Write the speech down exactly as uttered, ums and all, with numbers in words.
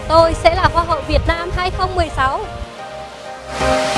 Tôi sẽ là Hoa hậu Việt Nam hai không một sáu.